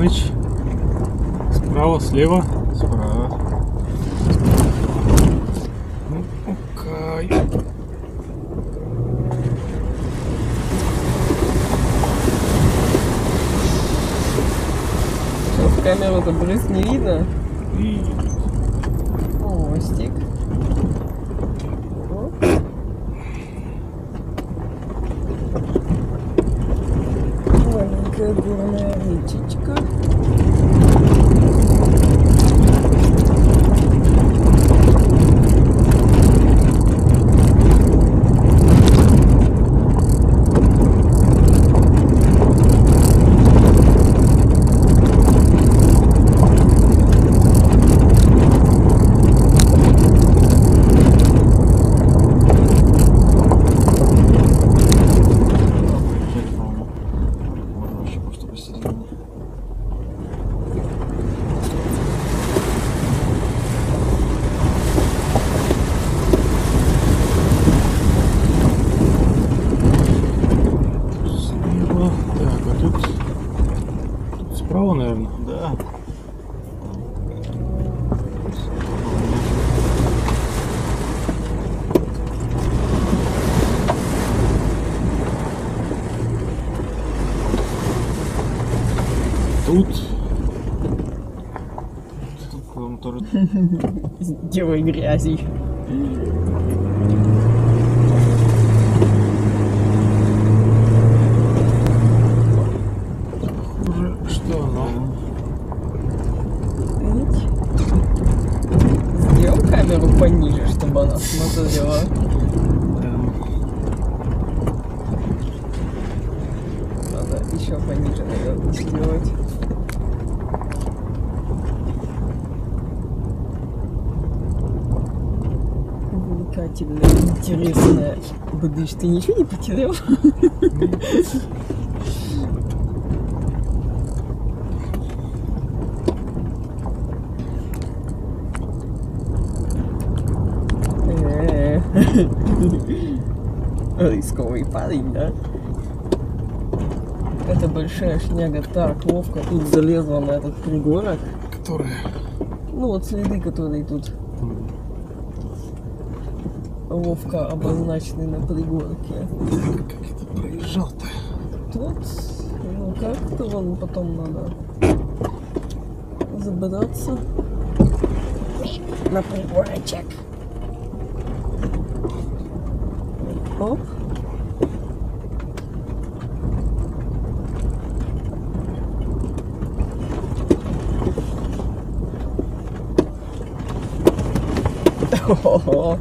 Владимирович. Справа, слева. Справа. Окей. В камеру-то брызг не видно. И Мостик. Оп. Маленькая горная речечка. Можно вообще просто посередине. слева. Так, а тут справа, наверное. Да. Тут. Тут, по-моему, тоже. Делай грязи. Уже что оно? Сделал камеру пониже, чтобы она смотрела. Надо еще пониже, наверное, сделать. Увлекательная, интересная. Будешь, ты ничего не потерял? Рисковый парень, да? Это большая шняга так ловко тут залезла на этот пригорок. Которая? Ну вот следы, которые тут ловко обозначены на пригорке. Как это проезжал-то? Тут, ну как-то вон потом надо забраться на пригорочек. Оп. О-хо-хо.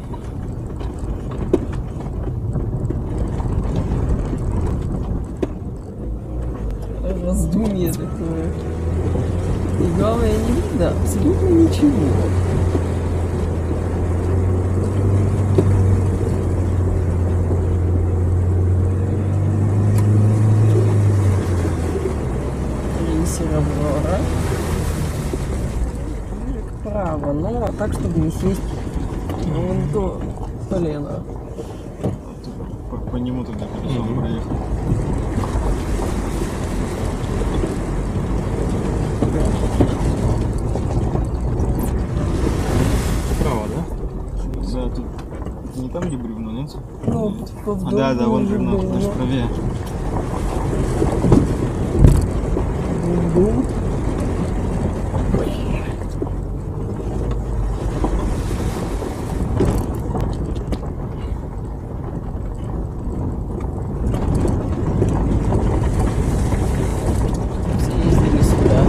Раздумье такое. И главное, не видно абсолютно ничего. Крейсер Аврора. Право, но так, чтобы не сесть вон то колено. По нему тогда колесом проехал. Справа, да? Да, тут это не там, где бревно, нет? Ну, Да, вон бревно, значит правее. Съездили сюда.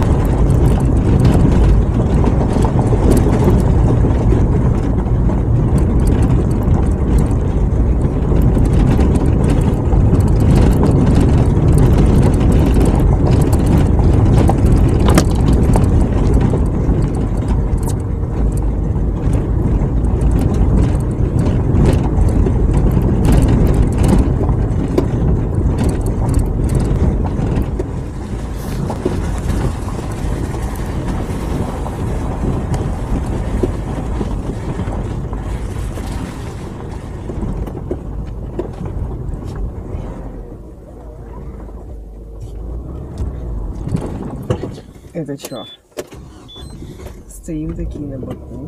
Это чё? Стоим такие на боку.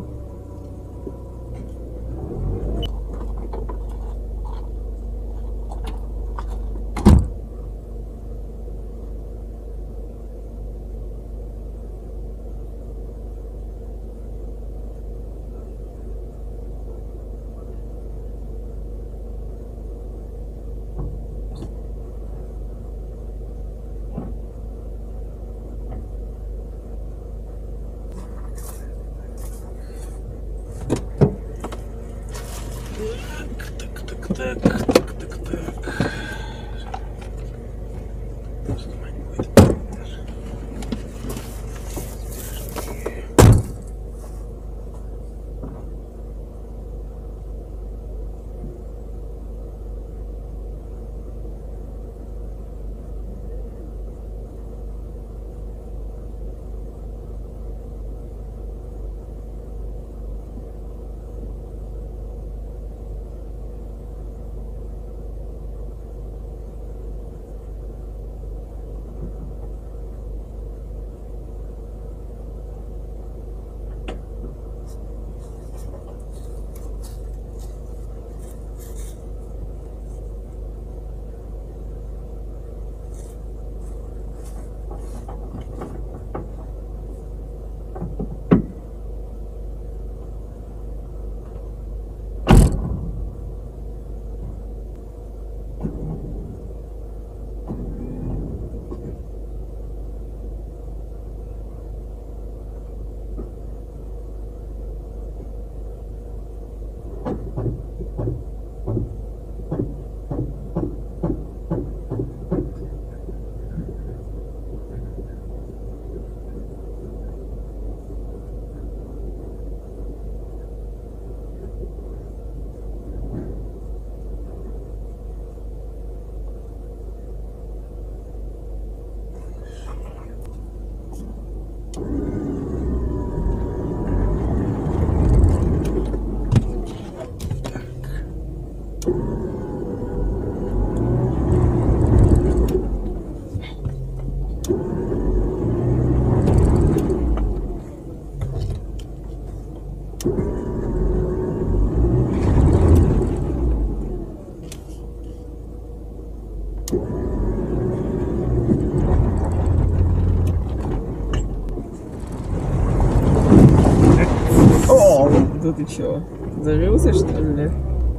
Да ты чё? Зарылся, что ли?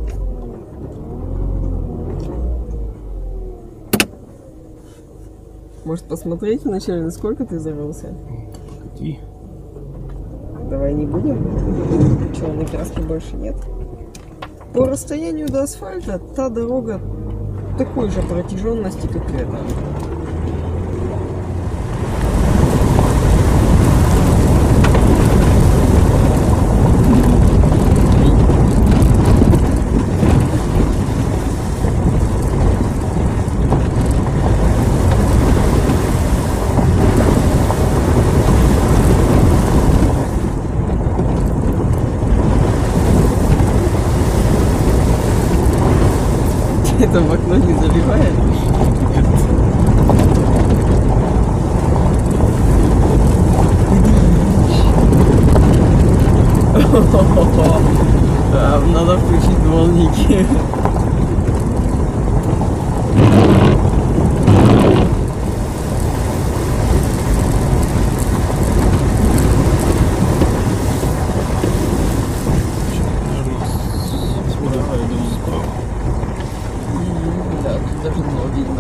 Может посмотреть вначале, насколько ты зарылся? Погоди. Давай не будем. Черной краски больше нет. По расстоянию до асфальта та дорога такой же протяженности, как эта. Это в окно не заливает? Надо включить дворники. Да, тут даже дно видно.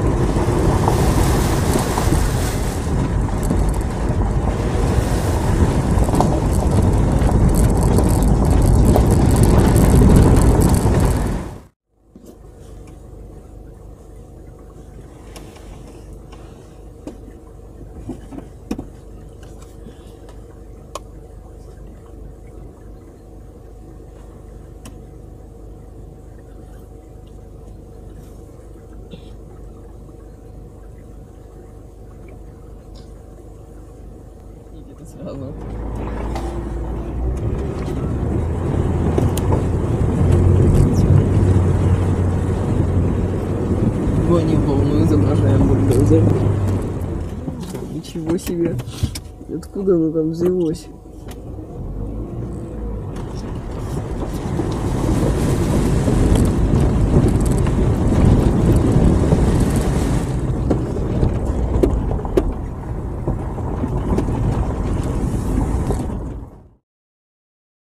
Идите сразу. Гоним волну, изображаем бульдозер. Ничего. Ничего себе. Откуда оно там взялось?